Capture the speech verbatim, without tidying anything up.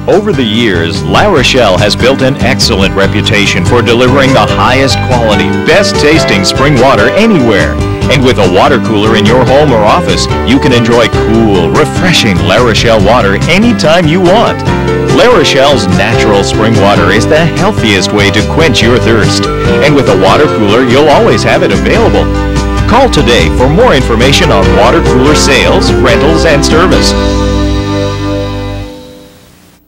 Over the years, Larochelle has built an excellent reputation for delivering the highest quality, best tasting spring water anywhere. And with a water cooler in your home or office, you can enjoy cool, refreshing Larochelle water anytime you want. Larochelle's natural spring water is the healthiest way to quench your thirst. And with a water cooler, you'll always have it available. Call today for more information on water cooler sales, rentals, and service.